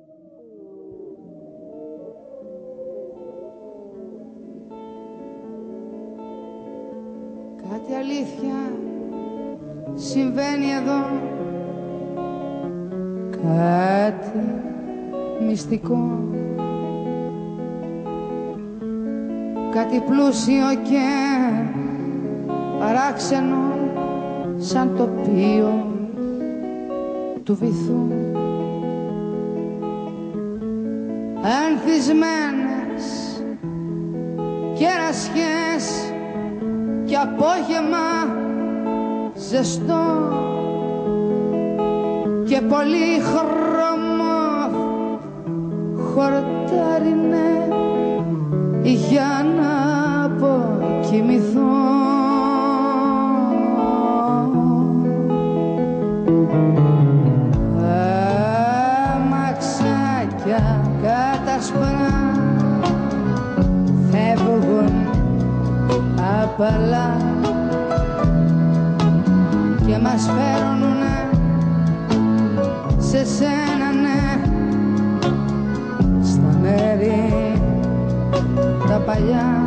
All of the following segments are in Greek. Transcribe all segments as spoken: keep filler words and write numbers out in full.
Κάτι αλήθεια συμβαίνει εδώ, κάτι μυστικό, κάτι πλούσιο και παράξενο σαν τοπίο του βυθού. Ανθισμένες κερασιές και απόγευμα ζεστό και πολύχρωμο χορτάρινε για να αποκοιμηθώ. Αμαξάκια κατασπρά φεύγουν απαλά και μας φέρουνε σε σένα, ναι, στα μέρη τα παλιά,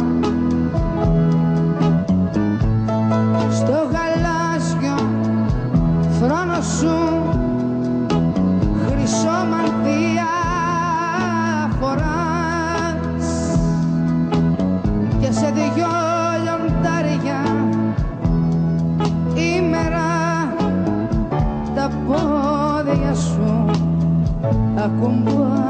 στο γαλάζιο θρόνο σου χρυσό μανδύα φοράς και σε δυο λιοντάρια ημέρα τα πόδια σου ακουμπά.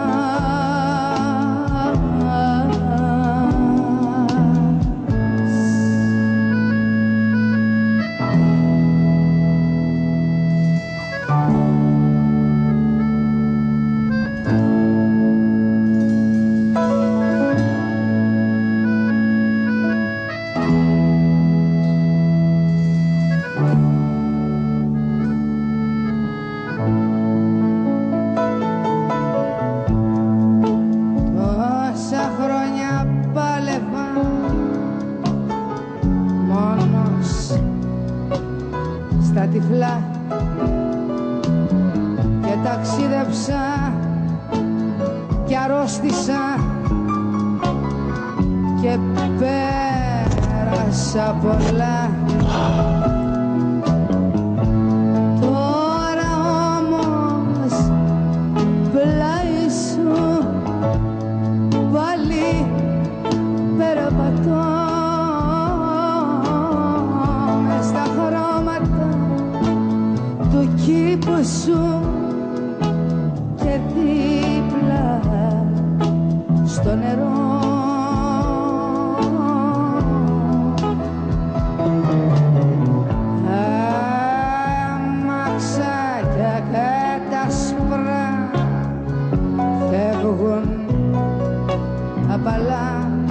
Στα τυφλά και ταξίδεψα και αρρώστησα και πέρασα πολλά. Τώρα όμως πλάι σου πάλι περπατώ μες στα χρώματα του κήπου σου και δίπλα στο νερό. Αμαξάκια κατασπρά φεύγουν απαλά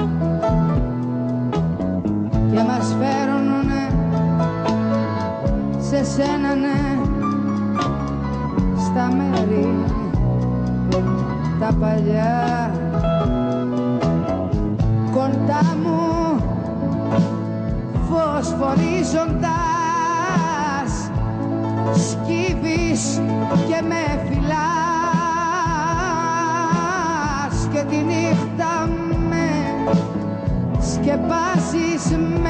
και μας φέρουνε σε σένα, ναι, στα μέρη τα παλιά. Κοντά μου φωσφορίζοντας σκύβεις και με φυλάς και τη νύχτα με σκεπάζεις